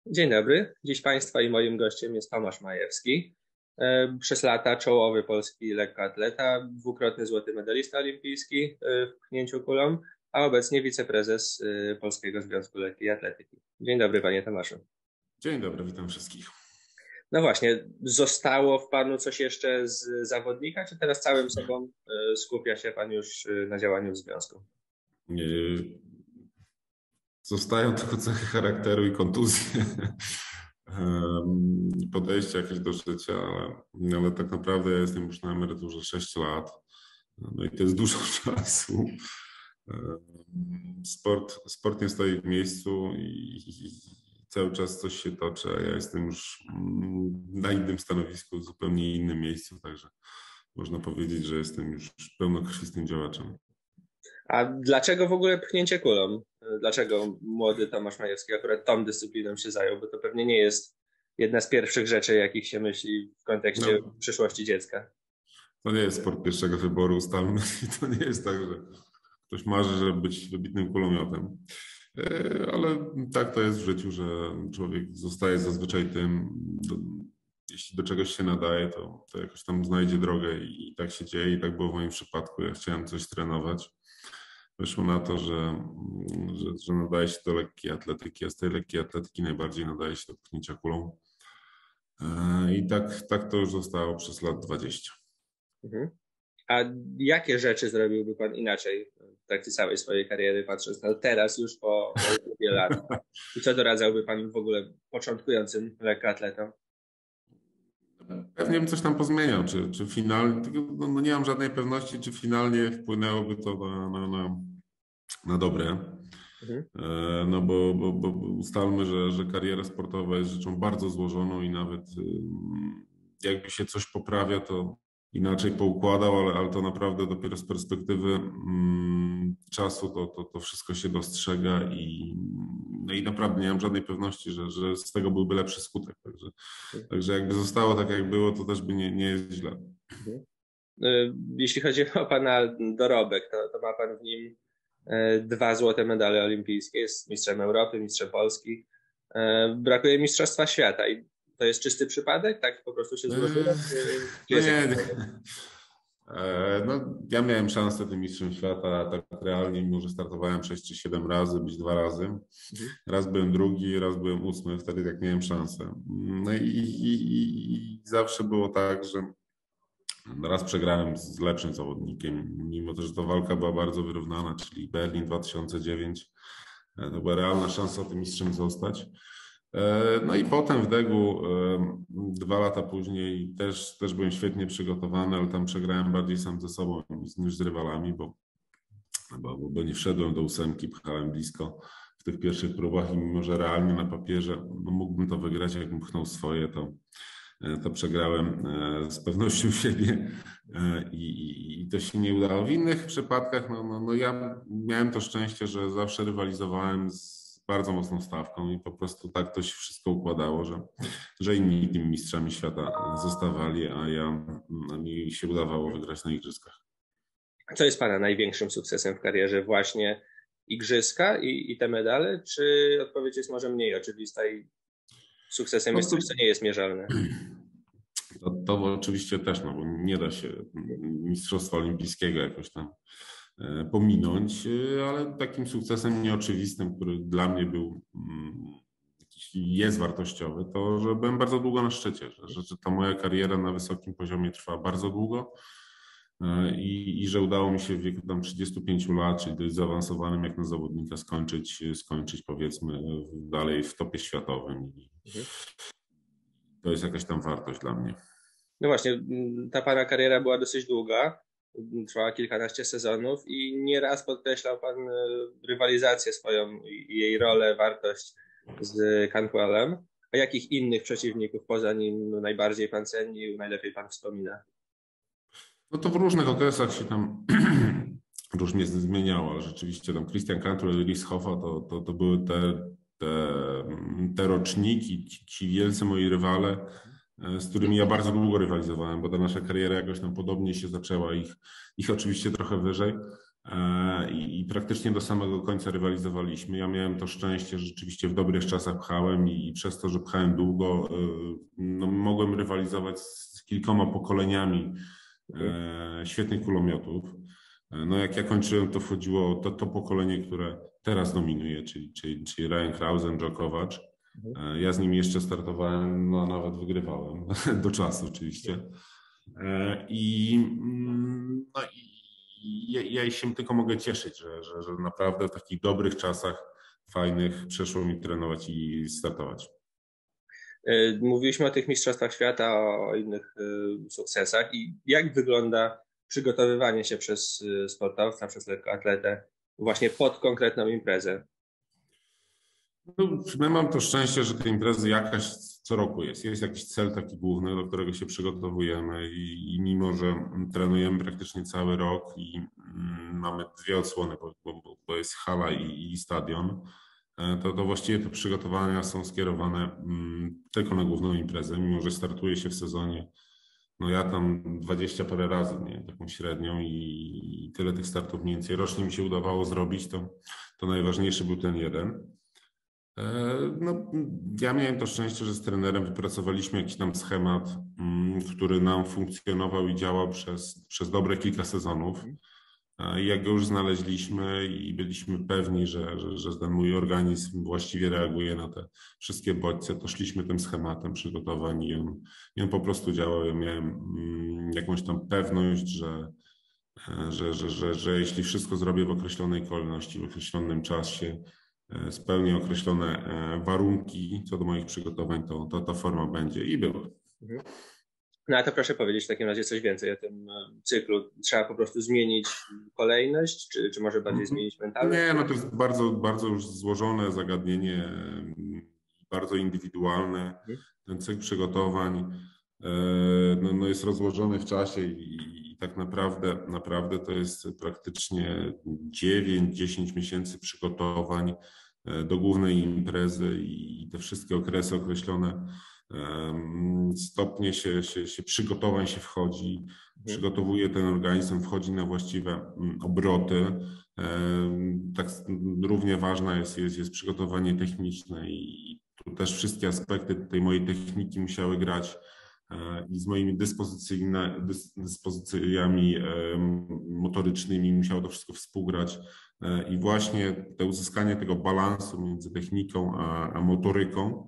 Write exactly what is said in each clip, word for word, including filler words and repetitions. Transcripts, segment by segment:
Dzień dobry. Dziś Państwa i moim gościem jest Tomasz Majewski. E, Przez lata czołowy polski lekkoatleta, dwukrotny złoty medalista olimpijski e, w pchnięciu kulą, a obecnie wiceprezes e, Polskiego Związku Lekkiej Atletyki. Dzień dobry, panie Tomaszu. Dzień dobry, witam wszystkich. No właśnie, zostało w panu coś jeszcze z zawodnika, czy teraz całym sobą e, skupia się pan już e, na działaniu w związku? Nie, zostają tylko cechy charakteru i kontuzje. Podejście jakieś do życia, ale, ale tak naprawdę ja jestem już na emeryturze sześć lat. No i to jest dużo czasu. Sport, sport nie stoi w miejscu i, i cały czas coś się toczy, a ja jestem już na innym stanowisku, w zupełnie innym miejscu, także można powiedzieć, że jestem już pełnokrwistym działaczem. A dlaczego w ogóle pchnięcie kulą? Dlaczego młody Tomasz Majewski akurat tą dyscypliną się zajął? Bo to pewnie nie jest jedna z pierwszych rzeczy, jakich się myśli w kontekście No, przyszłości dziecka. to nie jest sport pierwszego wyboru, ustalmy. I to nie jest tak, że ktoś marzy, żeby być wybitnym kulomiotem. Ale tak to jest w życiu, że człowiek zostaje zazwyczaj tym, do, jeśli do czegoś się nadaje, to, to jakoś tam znajdzie drogę i, i tak się dzieje. I tak było w moim przypadku. Ja chciałem coś trenować. Wyszło na to, że, że, że nadaje się do lekkiej atletyki, a z tej lekkiej atletyki najbardziej nadaje się do pchnięcia kulą. I tak, tak to już zostało przez lat dwadzieścia. Mhm. A jakie rzeczy zrobiłby pan inaczej w trakcie całej swojej kariery, patrząc na teraz już po, po wielu lat? I co doradzałby pan w ogóle początkującym lekkoatletom? Pewnie bym coś tam pozmieniał, czy, czy finalnie, tylko no, no nie mam żadnej pewności, czy finalnie wpłynęłoby to na, na, na, na dobre. Mhm. No bo, bo, bo ustalmy, że, że kariera sportowa jest rzeczą bardzo złożoną i nawet jakby się coś poprawia, to inaczej poukładał, ale, ale to naprawdę dopiero z perspektywy mm, czasu to, to, to wszystko się dostrzega i, no i naprawdę nie mam żadnej pewności, że, że z tego byłby lepszy skutek. Także, także jakby zostało tak, jak było, to też by nie, nie jest źle. Mhm. Jeśli chodzi o pana dorobek, to, to ma pan w nim dwa złote medale olimpijskie, jest mistrzem Europy, mistrzem Polski. Brakuje mistrzostwa świata i to jest czysty przypadek? Tak po prostu się złożyło? Czy No jest nie, nie. No, ja miałem szansę tym mistrzem świata, tak realnie, mimo że startowałem sześć czy siedem razy, być dwa razy. Mhm. Raz byłem drugi, raz byłem ósmy, wtedy tak miałem szansę. No i, i, i zawsze było tak, że raz przegrałem z lepszym zawodnikiem, mimo to, że ta walka była bardzo wyrównana, czyli Berlin dwa tysiące dziewięć. To była realna szansa tym mistrzem zostać. No i potem w Degu dwa lata później też, też byłem świetnie przygotowany, ale tam przegrałem bardziej sam ze sobą niż z rywalami, bo, bo, bo nie wszedłem do ósemki, pchałem blisko w tych pierwszych próbach i mimo, że realnie na papierze no mógłbym to wygrać, jakbym pchnął swoje, to to przegrałem z pewnością siebie i, i, i to się nie udało. W innych przypadkach no, no, no ja miałem to szczęście, że zawsze rywalizowałem z bardzo mocną stawką i po prostu tak to się wszystko układało, że, że inni tymi mistrzami świata zostawali, a ja, a mi się udawało wygrać na igrzyskach. Co jest pana największym sukcesem w karierze? Właśnie igrzyska i, i te medale, czy odpowiedź jest może mniej oczywista i sukcesem jest coś, co nie jest mierzalne? To, to oczywiście też, no bo nie da się mistrzostwa olimpijskiego jakoś tam pominąć, ale takim sukcesem nieoczywistym, który dla mnie był, jest wartościowy, to że byłem bardzo długo na szczycie, że, że ta moja kariera na wysokim poziomie trwa bardzo długo i, i że udało mi się w wieku tam trzydziestu pięciu lat, czyli dość zaawansowanym jak na zawodnika, skończyć, skończyć powiedzmy dalej w topie światowym. Mhm. To jest jakaś tam wartość dla mnie. No właśnie, ta pana kariera była dosyć długa, trwała kilkanaście sezonów i nieraz podkreślał pan rywalizację swoją i jej rolę, wartość z Cantwellem. A jakich innych przeciwników poza nim najbardziej pan ceni, najlepiej pan wspomina? No to w różnych okresach się tam różnie zmieniało, ale rzeczywiście tam Christian Cantwell i Reese Hoffa to, to, to były te, te, te roczniki, ci, ci wielcy moi rywale, z którymi ja bardzo długo rywalizowałem, bo ta nasza kariera jakoś tam podobnie się zaczęła, ich, ich oczywiście trochę wyżej. i, i praktycznie do samego końca rywalizowaliśmy. Ja miałem to szczęście, że rzeczywiście w dobrych czasach pchałem i, i przez to, że pchałem długo, no, mogłem rywalizować z kilkoma pokoleniami e, świetnych kulomiotów. No jak ja kończyłem, to wchodziło to, to pokolenie, które teraz dominuje, czyli, czyli, czyli Ryan Krausen, Joe Kovacs. Ja z nimi jeszcze startowałem, no nawet wygrywałem, do czasu oczywiście. I, no i ja, ja się tylko mogę cieszyć, że, że, że naprawdę w takich dobrych czasach fajnych przeszło mi trenować i startować. Mówiliśmy o tych mistrzostwach świata, o innych sukcesach i jak wygląda przygotowywanie się przez sportowca, przez lekkoatletę właśnie pod konkretną imprezę? No, ja mam to szczęście, że te imprezy jakaś co roku jest. Jest jakiś cel taki główny, do którego się przygotowujemy i, i mimo, że trenujemy praktycznie cały rok i mm, mamy dwie odsłony, bo, bo, bo jest hala i, i stadion, to, to właściwie te przygotowania są skierowane mm, tylko na główną imprezę, mimo że startuje się w sezonie. No ja tam dwadzieścia parę razy, nie, taką średnią i, i tyle tych startów mniej więcej rocznie mi się udawało zrobić, to, to najważniejszy był ten jeden. No, ja miałem to szczęście, że z trenerem wypracowaliśmy jakiś tam schemat, który nam funkcjonował i działał przez, przez dobre kilka sezonów. I jak go już znaleźliśmy i byliśmy pewni, że, że, że ten mój organizm właściwie reaguje na te wszystkie bodźce, to szliśmy tym schematem przygotowań i on, i on po prostu działał. Ja miałem jakąś tam pewność, że, że, że, że, że jeśli wszystko zrobię w określonej kolejności, w określonym czasie, spełnię określone warunki co do moich przygotowań, to, to ta forma będzie i była. No a to proszę powiedzieć w takim razie coś więcej o tym cyklu. Trzeba po prostu zmienić kolejność, czy, czy może bardziej zmienić mentalność? Nie, no to jest bardzo, bardzo już złożone zagadnienie, bardzo indywidualne. Ten cykl przygotowań no, no jest rozłożony w czasie i, i tak naprawdę, naprawdę to jest praktycznie dziewięć dziesięć miesięcy przygotowań do głównej imprezy i te wszystkie okresy określone stopnie się, się, się przygotowań się wchodzi, przygotowuje ten organizm, wchodzi na właściwe obroty. Tak równie ważne jest, jest, jest przygotowanie techniczne i tu też wszystkie aspekty tej mojej techniki musiały grać i z moimi dyspozycjami motorycznymi musiało to wszystko współgrać i właśnie to uzyskanie tego balansu między techniką a, a motoryką,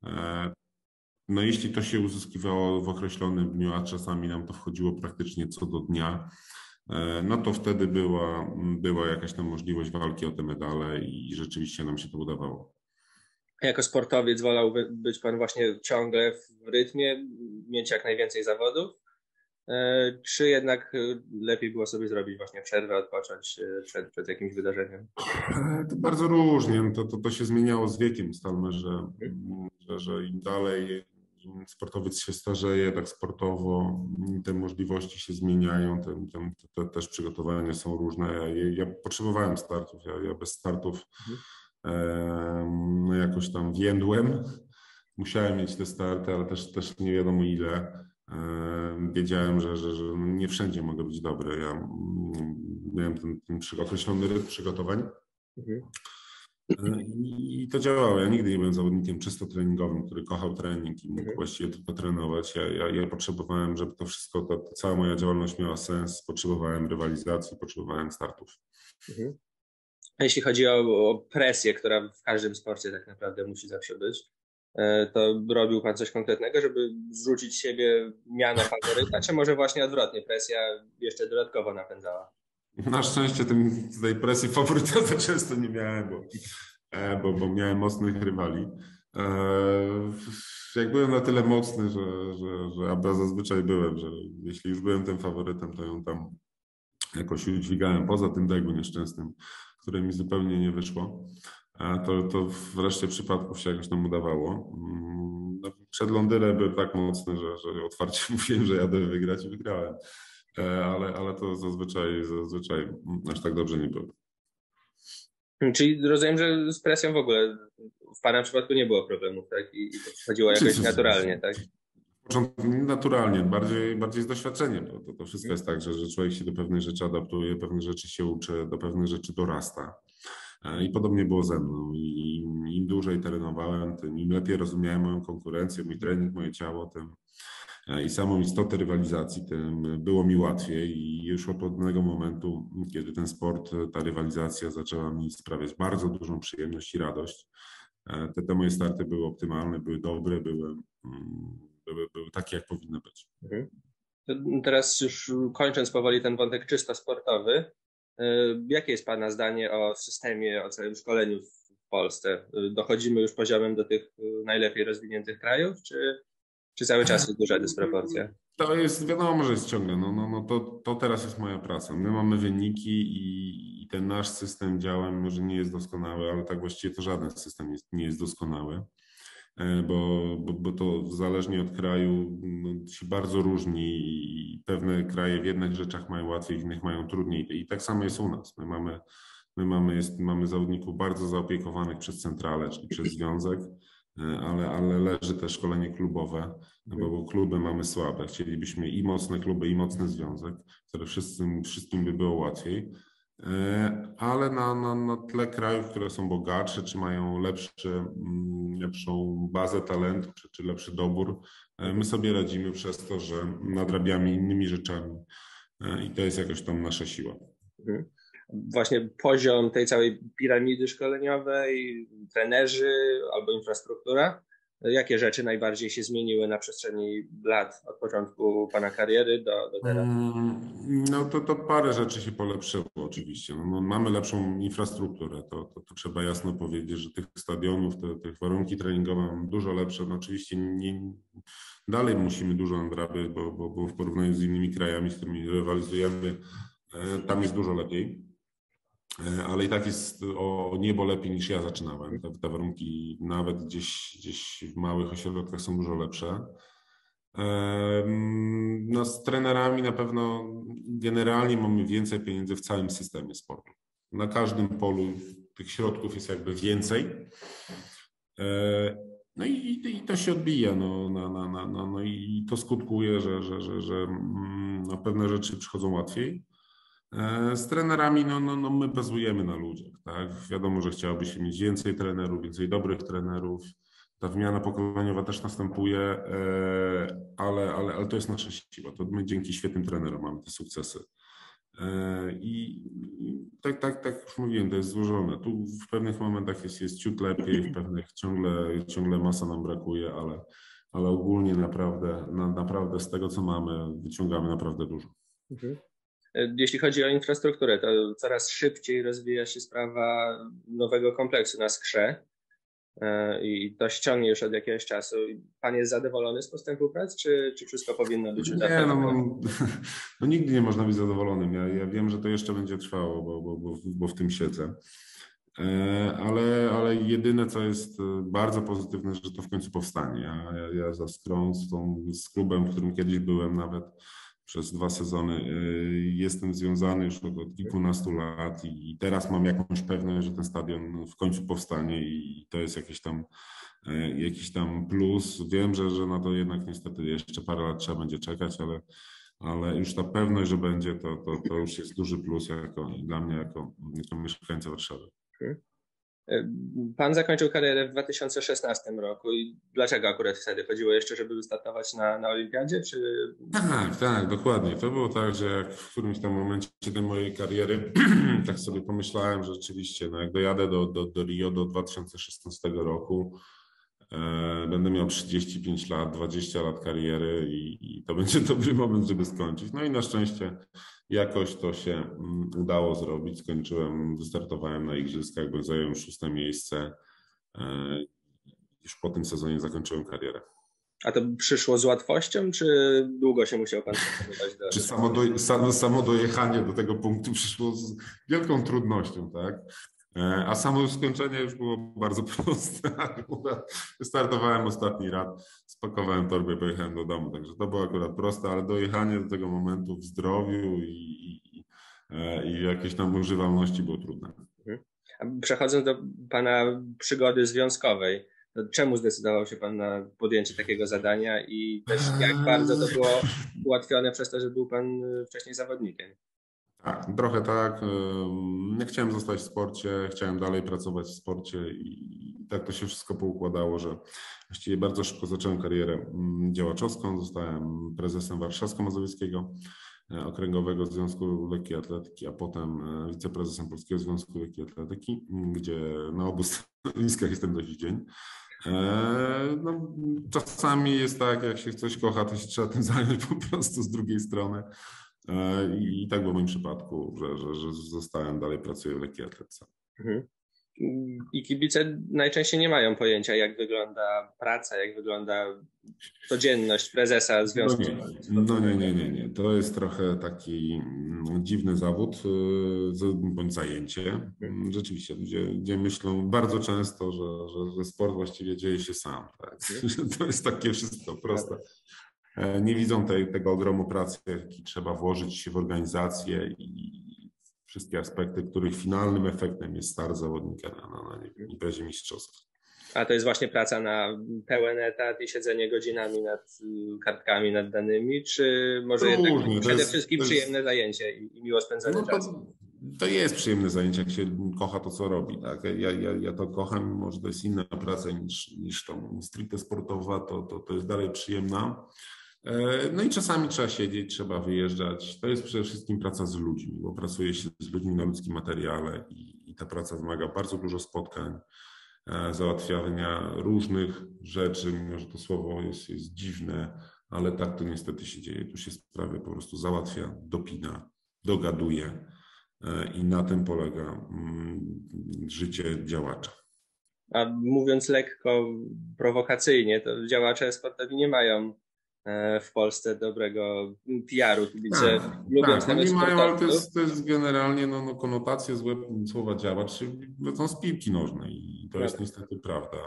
no jeśli to się uzyskiwało w określonym dniu, a czasami nam to wchodziło praktycznie co do dnia, no to wtedy była, była jakaś tam możliwość walki o te medale i rzeczywiście nam się to udawało. Jako sportowiec wolał być pan właśnie ciągle w rytmie, mieć jak najwięcej zawodów, czy jednak lepiej było sobie zrobić właśnie przerwę, odpocząć przed, przed jakimś wydarzeniem? To bardzo różnie, to, to, to się zmieniało z wiekiem. Ustalmy, że, że, że im dalej im sportowiec się starzeje tak sportowo, te możliwości się zmieniają, te, te, te też przygotowania są różne. Ja, ja potrzebowałem startów, ja, ja bez startów no jakoś tam więdłem. Musiałem mieć te starty, ale też, też nie wiadomo ile. Wiedziałem, że, że, że nie wszędzie mogę być dobry. Ja miałem ten, ten określony rytm przygotowań i to działało. Ja nigdy nie byłem zawodnikiem czysto treningowym, który kochał trening i mógł właściwie tylko trenować. Ja, ja, ja potrzebowałem, żeby to wszystko, to, to cała moja działalność miała sens. Potrzebowałem rywalizacji, potrzebowałem startów. A jeśli chodzi o, o presję, która w każdym sporcie tak naprawdę musi zawsze być, to robił pan coś konkretnego, żeby zrzucić z siebie miano faworyta, czy może właśnie odwrotnie, presja jeszcze dodatkowo napędzała? Na szczęście tym, tej presji faworyta za często nie miałem, bo, bo, bo miałem mocnych rywali. Jak byłem na tyle mocny, że, że, że a zazwyczaj byłem, że jeśli już byłem tym faworytem, to ją tam jakoś udźwigałem poza tym biegu nieszczęsnym, które mi zupełnie nie wyszło. To, to w reszcie przypadków się jakoś nam udawało. No, przed Londynem byłem tak mocny, że, że otwarcie mówiłem, że jadę wygrać i wygrałem. Ale, ale to zazwyczaj, zazwyczaj aż tak dobrze nie było. Czyli rozumiem, że z presją w ogóle w pana przypadku nie było problemów, tak? I, i to przychodziło jakoś naturalnie, tak? W początku naturalnie, bardziej, bardziej z doświadczeniem. To, to, to wszystko jest tak, że, że człowiek się do pewnych rzeczy adaptuje, pewnych rzeczy się uczy, do pewnych rzeczy dorasta. I podobnie było ze mną. I im dłużej trenowałem, tym im lepiej rozumiałem moją konkurencję, mój trening, moje ciało, tym i samą istotę rywalizacji, tym było mi łatwiej. I już od pewnego momentu, kiedy ten sport, ta rywalizacja zaczęła mi sprawiać bardzo dużą przyjemność i radość, te, te moje starty były optymalne, były dobre, były, były, były takie, jak powinny być. Teraz już kończąc powoli ten wątek czysto sportowy, jakie jest Pana zdanie o systemie, o całym szkoleniu w Polsce? Dochodzimy już poziomem do tych najlepiej rozwiniętych krajów, czy, czy cały czas jest duża dysproporcja? To jest, wiadomo, że jest ciągle, no, no, no to, to teraz jest moja praca. My mamy wyniki i, i ten nasz system działa, mimo że nie jest doskonały, ale tak właściwie to żaden system jest, nie jest doskonały, bo, bo, bo to zależnie od kraju no, się bardzo różni i pewne kraje w jednych rzeczach mają łatwiej, w innych mają trudniej i tak samo jest u nas. My mamy, my mamy, jest, mamy zawodników bardzo zaopiekowanych przez centralę, czyli przez związek, ale, ale leży też szkolenie klubowe, bo, bo kluby mamy słabe. Chcielibyśmy i mocne kluby, i mocny związek, które wszystkim, wszystkim by było łatwiej. Ale na, na, na tle krajów, które są bogatsze, czy mają lepszy, lepszą bazę talentu, czy, czy lepszy dobór, my sobie radzimy przez to, że nadrabiamy innymi rzeczami i to jest jakoś tam nasza siła. Właśnie poziom tej całej piramidy szkoleniowej, trenerzy albo infrastruktura, jakie rzeczy najbardziej się zmieniły na przestrzeni lat od początku Pana kariery do, do teraz? No to, to parę rzeczy się polepszyło oczywiście. No, no, mamy lepszą infrastrukturę, to, to, to trzeba jasno powiedzieć, że tych stadionów, te, tych warunki treningowe mamy dużo lepsze. No, oczywiście nie, dalej musimy dużo nadrabiać, bo, bo, bo w porównaniu z innymi krajami, z którymi rywalizujemy, tam jest dużo lepiej. Ale i tak jest o niebo lepiej niż ja zaczynałem. Te, te warunki nawet gdzieś, gdzieś w małych ośrodkach są dużo lepsze. No, z trenerami na pewno generalnie mamy więcej pieniędzy w całym systemie sportu. Na każdym polu tych środków jest jakby więcej. No i, i to się odbija, no, na, na, na, no, no i to skutkuje, że, że, że, że no, pewne rzeczy przychodzą łatwiej. Z trenerami no, no, no my bazujemy na ludziach, tak? Wiadomo, że chciałoby się mieć więcej trenerów, więcej dobrych trenerów. Ta wymiana pokoleniowa też następuje, ale, ale, ale to jest nasza siła. To my dzięki świetnym trenerom mamy te sukcesy. I tak, tak, tak już mówiłem, to jest złożone. Tu w pewnych momentach jest, jest ciut lepiej, w pewnych ciągle, ciągle masa nam brakuje, ale, ale ogólnie naprawdę, na, naprawdę z tego, co mamy, wyciągamy naprawdę dużo. Mhm. Jeśli chodzi o infrastrukturę, to coraz szybciej rozwija się sprawa nowego kompleksu na Skrze i to ściągnie już od jakiegoś czasu. Pan jest zadowolony z postępu prac, czy, czy wszystko powinno być udane? Nie, no, no, no nigdy nie można być zadowolonym. Ja, ja wiem, że to jeszcze będzie trwało, bo, bo, bo, bo w tym siedzę. Ale, ale jedyne, co jest bardzo pozytywne, że to w końcu powstanie. Ja, ja, ja za Skrą, z, tą, z klubem, w którym kiedyś byłem nawet, przez dwa sezony. Jestem związany już od, od kilkunastu lat i teraz mam jakąś pewność, że ten stadion w końcu powstanie i to jest jakiś tam, jakiś tam plus. Wiem, że, że na to jednak niestety jeszcze parę lat trzeba będzie czekać, ale, ale już ta pewność, że będzie, to, to, to już jest duży plus jako, dla mnie jako, jako mieszkańca Warszawy. Pan zakończył karierę w dwa tysiące szesnastym roku i dlaczego akurat wtedy? Chodziło jeszcze, żeby wystartować na, na olimpiadzie, czy... Tak, tak, dokładnie. To było tak, że jak w którymś tam momencie tej mojej kariery tak sobie pomyślałem, że rzeczywiście, no jak dojadę do, do, do Rio do dwa tysiące szesnastego roku, e, będę miał trzydzieści pięć lat, dwadzieścia lat kariery i, i to będzie dobry moment, żeby skończyć. No i na szczęście jakoś to się um, udało zrobić. Skończyłem, wystartowałem na igrzyskach, bo zająłem szóste miejsce. E, już po tym sezonie zakończyłem karierę. A to przyszło z łatwością, czy długo się musiał pan przygotować do... Czy samo, do, samo, samo dojechanie do tego punktu przyszło z wielką trudnością, tak? A samo skończenie już było bardzo proste. Wystartowałem ostatni raz, spakowałem torbę i pojechałem do domu, także to było akurat proste, ale dojechanie do tego momentu w zdrowiu i, i, i jakiejś tam używalności było trudne. Przechodząc do pana przygody związkowej, to czemu zdecydował się pan na podjęcie takiego zadania i też jak bardzo to było ułatwione przez to, że był pan wcześniej zawodnikiem? Tak, trochę tak. Nie chciałem zostać w sporcie, chciałem dalej pracować w sporcie i tak to się wszystko poukładało, że właściwie bardzo szybko zacząłem karierę działaczowską. Zostałem prezesem Warszawsko-Mazowieckiego Okręgowego Związku Lekkiej Atletyki, a potem wiceprezesem Polskiego Związku Lekkiej Atletyki, gdzie na obu stanowiskach jestem do dziś dzień. No, czasami jest tak, jak się coś kocha, to się trzeba tym zająć po prostu z drugiej strony. I tak było w moim przypadku, że, że, że zostałem, dalej pracuję w lekkiej atletyce. Mhm. I kibice najczęściej nie mają pojęcia, jak wygląda praca, jak wygląda codzienność prezesa związku. No nie, no nie, nie, nie. To jest trochę taki dziwny zawód, bądź zajęcie. Rzeczywiście ludzie, ludzie myślą bardzo często, że, że, że sport właściwie dzieje się sam. Tak? Że to jest takie wszystko proste. Nie widzą tej, tego ogromu pracy, jaki trzeba włożyć się w organizację i wszystkie aspekty, których finalnym efektem jest start zawodnika na, na, na imprezie mistrzowskiej. A to jest właśnie praca na pełen etat i siedzenie godzinami nad kartkami, nad danymi, czy może Różnie, jednak przede jest, wszystkim jest, przyjemne zajęcie i, i miło spędzony no czas? To, to jest przyjemne zajęcie, jak się kocha to, co robi. Tak? Ja, ja, ja to kocham, mimo że to jest inna praca niż, niż tą stricte sportowa, to, to, to jest dalej przyjemna. No i czasami trzeba siedzieć, trzeba wyjeżdżać. To jest przede wszystkim praca z ludźmi, bo pracuje się z ludźmi na ludzkim materiale i, i ta praca wymaga bardzo dużo spotkań, załatwiania różnych rzeczy, mimo że to słowo jest, jest dziwne, ale tak to niestety się dzieje. Tu się sprawy po prostu załatwia, dopina, dogaduje i na tym polega życie działacza. A mówiąc lekko prowokacyjnie, to działacze sportowi nie mają w Polsce dobrego P R u. Kibice tak, lubią tak, oni mają, ale to jest, to jest generalnie no, no, konotacje złe słowa działacz, są z piłki nożnej i to jest niestety prawda.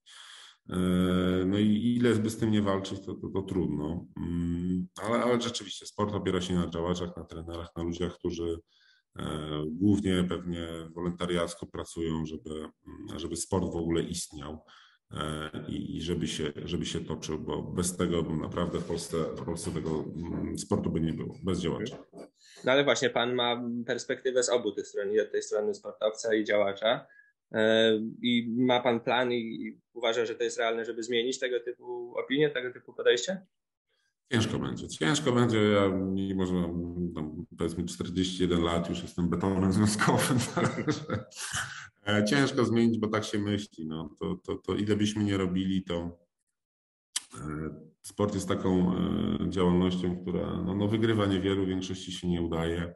No i ile by z tym nie walczyć, to, to, to trudno. Ale, ale rzeczywiście sport opiera się na działaczach, na trenerach, na ludziach, którzy głównie pewnie wolontariacko pracują, żeby, żeby sport w ogóle istniał. I, i żeby się, żeby się toczył, bo bez tego naprawdę w Polsce, w Polsce tego sportu by nie było, bez działacza. No ale właśnie pan ma perspektywę z obu tych stron, i od tej strony sportowca i działacza. I ma pan plan i uważa, że to jest realne, żeby zmienić tego typu opinię, tego typu podejście? Ciężko będzie. Ciężko będzie. Ja, mimo że mam no, powiedzmy czterdzieści jeden lat, już jestem betonem związkowym. Także ciężko zmienić, bo tak się myśli. No, to, to, to ile byśmy nie robili, to sport jest taką działalnością, która no, no, wygrywa niewielu, większości się nie udaje.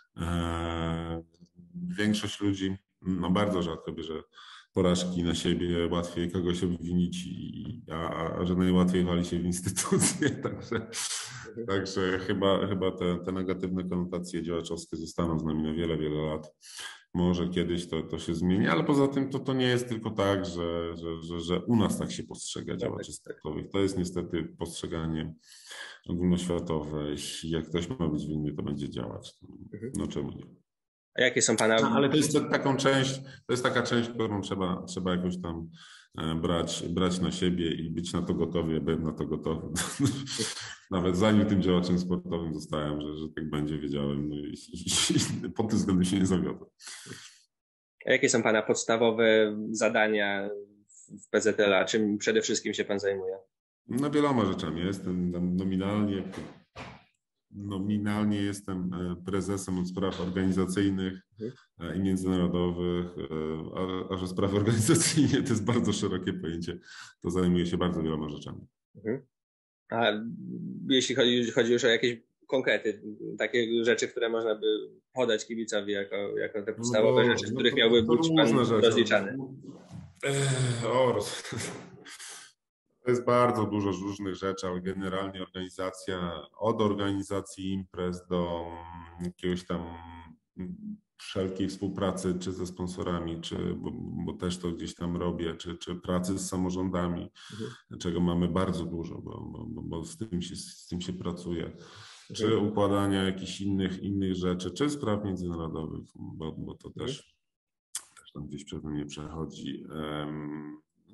Większość ludzi no, bardzo rzadko bierze porażki na siebie, łatwiej kogoś obwinić, i, a, a że najłatwiej wali się w instytucje. Także, także chyba, chyba te, te negatywne konotacje działaczowskie zostaną z nami na wiele, wiele lat. Może kiedyś to, to się zmieni, ale poza tym to, to nie jest tylko tak, że, że, że, że u nas tak się postrzega działaczy sportowych. To jest niestety postrzeganie ogólnoświatowe. Jeśli jak ktoś ma być winny, to będzie działać. No czemu nie? A jakie są pana... No, ale to jest taką część, to jest taka część, którą trzeba, trzeba jakoś tam brać, brać na siebie i być na to gotowy. Ja byłem na to gotowy. Nawet zanim tym działaczem sportowym zostałem, że, że tak będzie, wiedziałem. No i, i, i pod tym względem się nie zawiodłem. A jakie są pana podstawowe zadania w P Z L A? Czym przede wszystkim się pan zajmuje? No wieloma rzeczami. Jestem nominalnie, nominalnie jestem prezesem od spraw organizacyjnych i międzynarodowych, a, a że sprawy organizacyjne to jest bardzo szerokie pojęcie, to zajmuję się bardzo wieloma rzeczami. A jeśli chodzi, chodzi już o jakieś konkrety, takie rzeczy, które można by podać kibicowi jako, jako te podstawowe no bo, rzeczy, z których no to, miałby być pan rozliczany? O, to jest bardzo dużo różnych rzeczy, ale generalnie organizacja, od organizacji imprez do jakiegoś tam wszelkiej współpracy, czy ze sponsorami, czy, bo, bo też to gdzieś tam robię, czy, czy pracy z samorządami, mhm. czego mamy bardzo dużo, bo, bo, bo z, tym się, z tym się pracuje, mhm. czy układania jakichś innych, innych rzeczy, czy spraw międzynarodowych, bo, bo to mhm. też, też tam gdzieś przez mnie przechodzi. Um,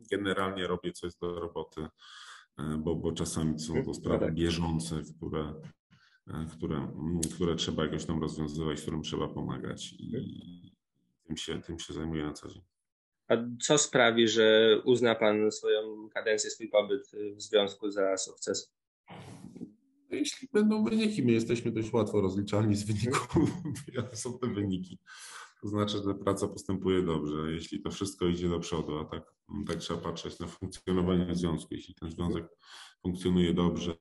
generalnie robię coś do roboty, bo, bo czasami są to sprawy bieżące, które, które, które trzeba jakoś tam rozwiązywać, którym trzeba pomagać i tym się, tym się zajmuję na co dzień. A co sprawi, że uzna pan swoją kadencję, swój pobyt w związku za sukces? Jeśli będą wyniki, my jesteśmy dość łatwo rozliczalni z wyników, jakie są te wyniki. To znaczy, że praca postępuje dobrze, jeśli to wszystko idzie do przodu, a tak, tak trzeba patrzeć na funkcjonowanie związku. Jeśli ten związek funkcjonuje dobrze,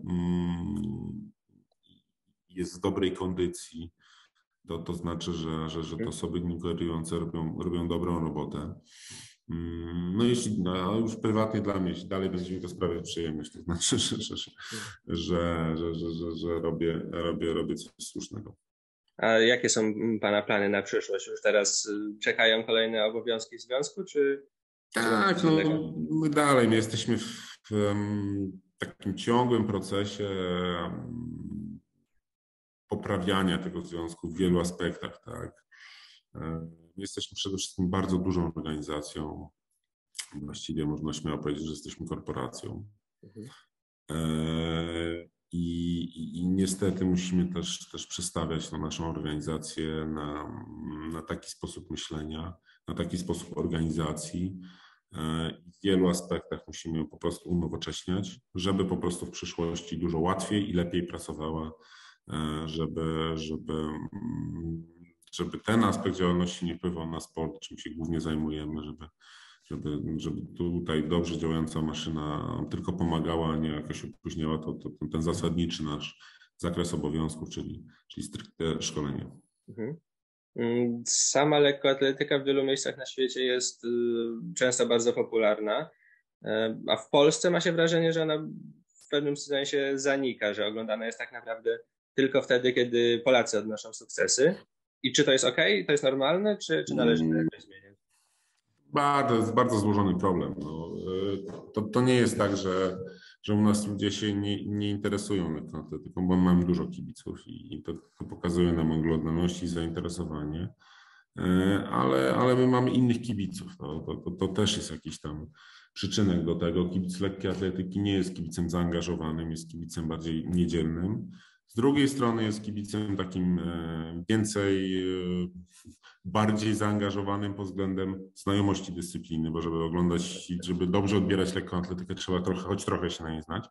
jest w dobrej kondycji, to, to znaczy, że, że, że te osoby nim kierujące robią, robią dobrą robotę. No jeśli no, już prywatnie dla mnie, jeśli dalej będzie mi to sprawiać przyjemność, to znaczy, że, że, że, że, że, że, że, że robię, robię, robię coś słusznego. A jakie są pana plany na przyszłość? Już teraz czekają kolejne obowiązki w związku, czy? Tak, no my dalej, my jesteśmy w, w takim ciągłym procesie poprawiania tego związku w wielu aspektach, tak. My jesteśmy przede wszystkim bardzo dużą organizacją. Właściwie można śmiało powiedzieć, że jesteśmy korporacją. Mhm. I, i, I niestety musimy też, też przestawiać tą naszą organizację na, na taki sposób myślenia, na taki sposób organizacji. W wielu aspektach musimy ją po prostu unowocześniać, żeby po prostu w przyszłości dużo łatwiej i lepiej pracowała, żeby, żeby, żeby ten aspekt działalności nie wpływał na sport, czym się głównie zajmujemy, żeby, żeby, żeby tutaj dobrze działająca maszyna tylko pomagała, a nie jakoś opóźniała to, to, ten zasadniczy nasz zakres obowiązków, czyli, czyli stricte szkolenie. Mhm. Sama lekkoatletyka w wielu miejscach na świecie jest często bardzo popularna, a w Polsce ma się wrażenie, że ona w pewnym sensie zanika, że oglądana jest tak naprawdę tylko wtedy, kiedy Polacy odnoszą sukcesy. I czy to jest ok? To jest normalne, czy, czy należy to zmieniać? To jest bardzo złożony problem. No, to, to nie jest tak, że, że u nas ludzie się nie, nie interesują lekkoatletyką, bo mamy dużo kibiców i, i to, to pokazuje nam oglądalność i zainteresowanie, ale, ale my mamy innych kibiców. To, to, to, to też jest jakiś tam przyczynek do tego. Kibic lekkiej atletyki nie jest kibicem zaangażowanym, jest kibicem bardziej niedzielnym. Z drugiej strony jest kibicem takim więcej, bardziej zaangażowanym pod względem znajomości dyscypliny, bo żeby oglądać, żeby dobrze odbierać lekką atletykę, trzeba trochę, choć trochę się na niej znać.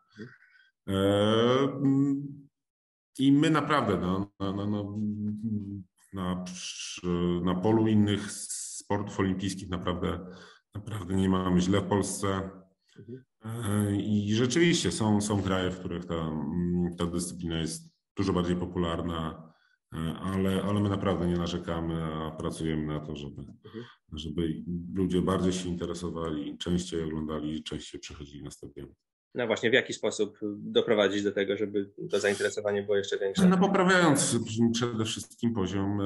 I my naprawdę no, no, no, no, na, na polu innych sportów olimpijskich naprawdę, naprawdę nie mamy źle w Polsce. I rzeczywiście są, są kraje, w których ta, ta dyscyplina jest dużo bardziej popularna, ale, ale my naprawdę nie narzekamy, a pracujemy na to, żeby, żeby ludzie bardziej się interesowali, częściej oglądali, częściej przychodzili na stadion. No właśnie, w jaki sposób doprowadzić do tego, żeby to zainteresowanie było jeszcze większe? No poprawiając przede wszystkim poziom,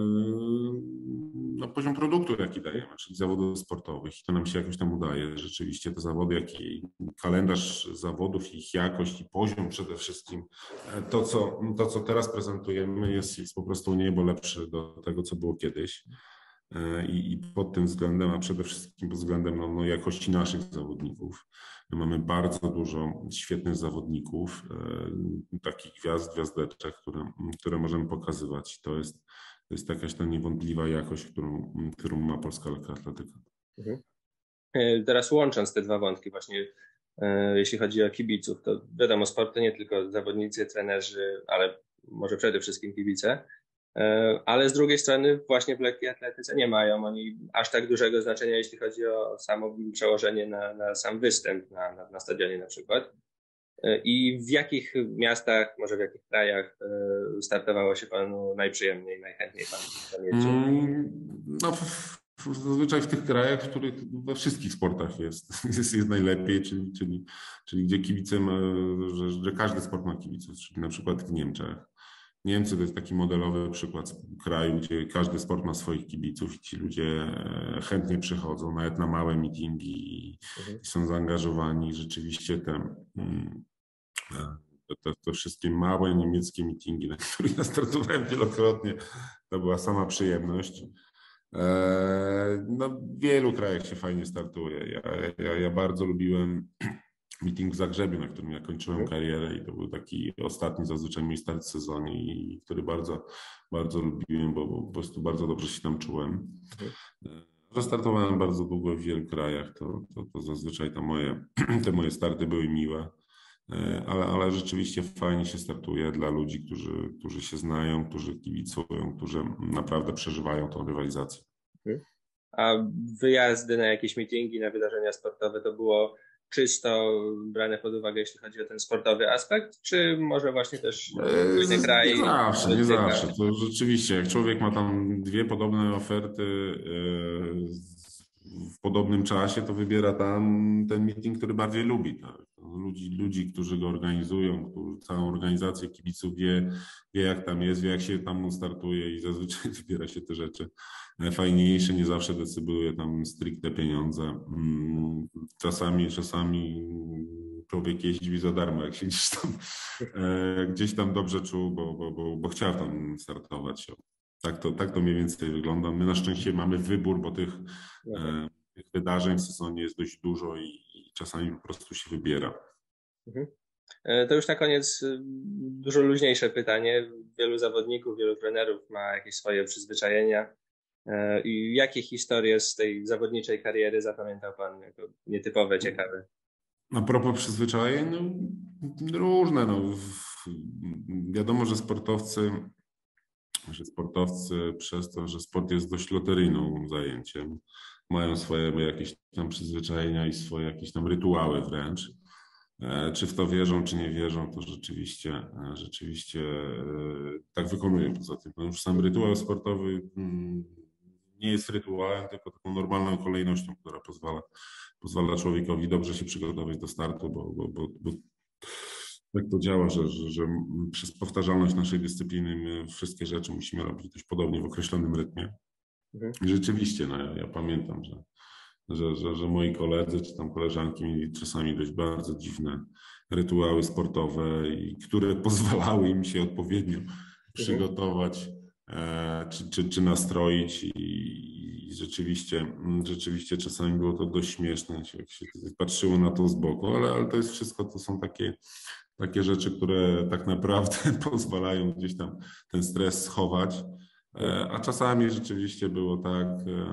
no poziom produktu, jaki dajemy, czyli zawodów sportowych. I to nam się jakoś tam udaje. Rzeczywiście te zawody, jak i kalendarz zawodów, ich jakość i poziom przede wszystkim. To, co, to, co teraz prezentujemy, jest, jest po prostu niebo lepszy do tego, co było kiedyś. I, i pod tym względem, a przede wszystkim pod względem no, no, jakości naszych zawodników. My mamy bardzo dużo świetnych zawodników, e, takich gwiazd, gwiazdeczek, które, które możemy pokazywać. To jest, to jest jakaś ta niewątpliwa jakość, którą, którą ma polska lekkoatletyka. Mhm. Teraz łącząc te dwa wątki właśnie, e, jeśli chodzi o kibiców, to wiadomo, sport to nie tylko zawodnicy, trenerzy, ale może przede wszystkim kibice. Ale z drugiej strony właśnie w lekkiej atletyce nie mają oni aż tak dużego znaczenia, jeśli chodzi o samo przełożenie na, na sam występ na, na, na stadionie na przykład. I w jakich miastach, może w jakich krajach startowało się panu najprzyjemniej, najchętniej pan pamięci? No, zazwyczaj w tych krajach, w których we wszystkich sportach jest, jest, jest najlepiej, czyli, czyli, czyli gdzie kibicem, że, że każdy sport ma kibiców, czyli na przykład w Niemczech. Niemcy to jest taki modelowy przykład kraju, gdzie każdy sport ma swoich kibiców i ci ludzie chętnie przychodzą, nawet na małe meetingi i mhm. są zaangażowani. Rzeczywiście te, te, te wszystkie małe niemieckie meetingi, na których ja startowałem wielokrotnie, to była sama przyjemność. No, w wielu krajach się fajnie startuje. Ja, ja, ja bardzo lubiłem meeting w Zagrzebiu, na którym ja kończyłem mhm. karierę i to był taki ostatni zazwyczaj mój start w sezonie, i który bardzo, bardzo lubiłem, bo, bo po prostu bardzo dobrze się tam czułem. Mhm. Że startowałem bardzo długo w wielu krajach, to, to, to zazwyczaj te moje, te moje starty były miłe. Ale, ale rzeczywiście fajnie się startuje dla ludzi, którzy, którzy się znają, którzy kibicują, którzy naprawdę przeżywają tą rywalizację. A wyjazdy na jakieś meetingi, na wydarzenia sportowe to było czysto brane pod uwagę, jeśli chodzi o ten sportowy aspekt, czy może właśnie też inny kraj? Nie zawsze, nie zawsze. To rzeczywiście, jak człowiek ma tam dwie podobne oferty w podobnym czasie, to wybiera tam ten meeting, który bardziej lubi. Tak? Ludzi, ludzi, którzy go organizują, którzy, całą organizację kibiców wie, wie, jak tam jest, wie, jak się tam startuje, i zazwyczaj wybiera się te rzeczy fajniejsze. Nie zawsze decyduje tam stricte pieniądze. Czasami, czasami człowiek jeździ za darmo, jak się gdzieś tam, gdzieś tam dobrze czuł, bo, bo, bo, bo chciał tam startować. Tak to, tak to mniej więcej wygląda. My na szczęście mamy wybór, bo tych, e, tych wydarzeń w sezonie jest dość dużo i, i czasami po prostu się wybiera. Mhm. To już na koniec dużo luźniejsze pytanie. Wielu zawodników, wielu trenerów ma jakieś swoje przyzwyczajenia. I jakie historie z tej zawodniczej kariery zapamiętał Pan jako nietypowe, ciekawe? A propos przyzwyczajeń, no, różne. No. Wiadomo, że sportowcy że sportowcy przez to, że sport jest dość loteryjną zajęciem, mają swoje jakieś tam przyzwyczajenia i swoje jakieś tam rytuały wręcz. Czy w to wierzą, czy nie wierzą, to rzeczywiście, rzeczywiście tak wykonują. Poza tym no już sam rytuał sportowy nie jest rytuałem, tylko taką normalną kolejnością, która pozwala, pozwala człowiekowi dobrze się przygotować do startu, bo, bo, bo, bo tak to działa, że, że, że przez powtarzalność naszej dyscypliny my wszystkie rzeczy musimy robić dość podobnie w określonym rytmie. Mhm. I rzeczywiście, no ja, ja pamiętam, że, że, że, że moi koledzy czy tam koleżanki mieli czasami dość bardzo dziwne rytuały sportowe, i które pozwalały im się odpowiednio mhm. przygotować e, czy, czy, czy nastroić, i, i rzeczywiście, rzeczywiście czasami było to dość śmieszne, jak się patrzyło na to z boku, ale, ale to jest wszystko, to są takie Takie rzeczy, które tak naprawdę pozwalają gdzieś tam ten stres schować, a czasami rzeczywiście było tak,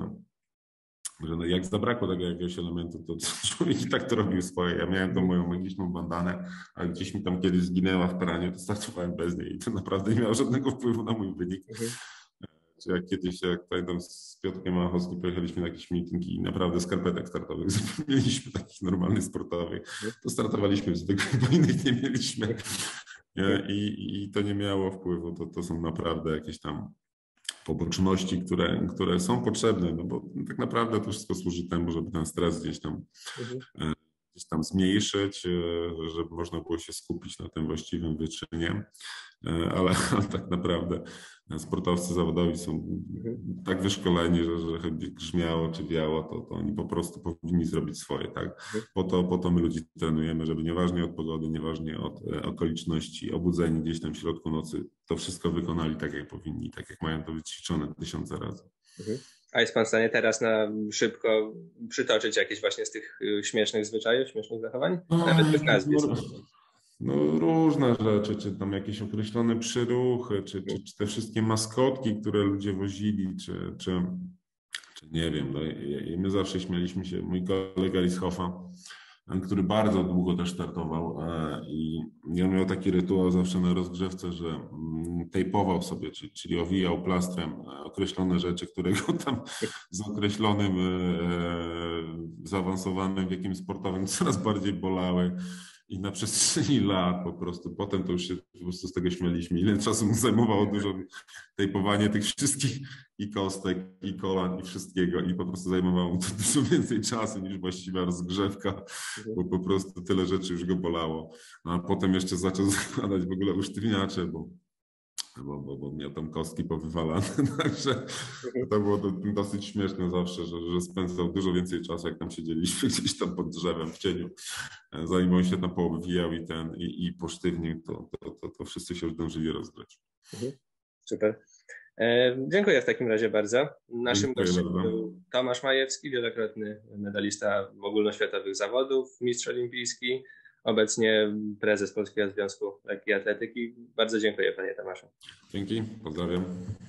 że no jak zabrakło tego jakiegoś elementu, to człowiek i tak to robił swoje. Ja miałem tą moją magiczną bandanę, a gdzieś mi tam kiedyś zginęła w praniu, to startowałem bez niej i to naprawdę nie miało żadnego wpływu na mój wynik. Mhm. Czy jak kiedyś, jak pamiętam, z Piotrkiem Machowskim pojechaliśmy na jakiś meeting i naprawdę skarpetek startowych zapomnieliśmy, takich normalnych sportowych, to startowaliśmy w zwykłych, bo innych nie mieliśmy. I, i to nie miało wpływu. To, to są naprawdę jakieś tam poboczności, które, które są potrzebne, no bo tak naprawdę to wszystko służy temu, żeby ten stres gdzieś tam, mhm. gdzieś tam zmniejszyć, żeby można było się skupić na tym właściwym wyczynie, ale, ale tak naprawdę sportowcy zawodowi są mhm. tak wyszkoleni, że, że grzmiało czy wiało, to, to oni po prostu powinni zrobić swoje, tak? Mhm. Po to, po to my ludzi trenujemy, żeby nieważnie od pogody, nieważnie od okoliczności, obudzeni gdzieś tam w środku nocy, to wszystko wykonali tak, jak powinni, tak jak mają to wyćwiczone tysiące razy. Mhm. A jest Pan w stanie teraz na szybko przytoczyć jakieś właśnie z tych śmiesznych zwyczajów, śmiesznych zachowań? No, Nawet bez nazwisk. No, różne rzeczy, czy tam jakieś określone przyruchy, czy, czy, czy te wszystkie maskotki, które ludzie wozili, czy, czy, czy nie wiem. No, i my zawsze śmialiśmy się, mój kolega Rieshoffa, który bardzo długo też startował, i on miał taki rytuał zawsze na rozgrzewce, że tejpował sobie, czyli, czyli owijał plastrem określone rzeczy, które go tam z określonym zaawansowanym wiekiem sportowym coraz bardziej bolały. I na przestrzeni lat po prostu, potem to już się po prostu z tego śmialiśmy, ile czasu mu zajmowało dużo tejpowanie tych wszystkich i kostek, i kolan, i wszystkiego, i po prostu zajmowało mu to dużo więcej czasu niż właściwa rozgrzewka, bo po prostu tyle rzeczy już go bolało. A potem jeszcze zaczął zakładać w ogóle usztywniacze, bo Bo, bo, bo miał tam kostki powywalane, także to było dosyć śmieszne zawsze, że, że spędzał dużo więcej czasu, jak tam siedzieliśmy gdzieś tam pod drzewem w cieniu, zanim on się tam poobwijał i ten i, i posztywnił, to, to, to, to wszyscy się już dążyli rozgrzeć. Super. Dziękuję w takim razie bardzo. Naszym Dziękuję gościem bardzo. był Tomasz Majewski, wielokrotny medalista ogólnoświatowych zawodów, mistrz olimpijski, obecnie prezes Polskiego Związku Lekkiej Atletyki. Bardzo dziękuję, panie Tomaszu. Dzięki, pozdrawiam.